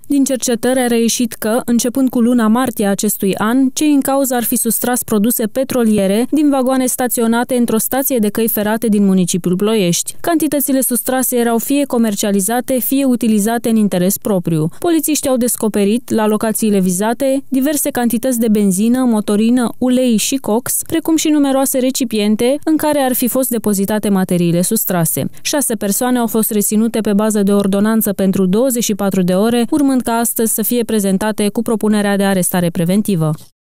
Din cercetări a reieșit că, începând cu luna martie a acestui an, cei în cauză ar fi sustras produse petroliere din vagoane staționate într-o stație de căi ferate din municipiul Ploiești. Cantitățile sustrase erau fie comercializate, fie utilizate în interes propriu. Polițiștii au descoperit, la locațiile vizate, diverse cantități de benzină, motorină, ulei și cox, precum și numeroase recipiente în care ar fi fost depozitate materiile sustrase. 6 persoane au fost reținute pe bază de ordonanță pentru 24 de ore, urmând ca astăzi să fie prezentate cu propunerea de arestare preventivă.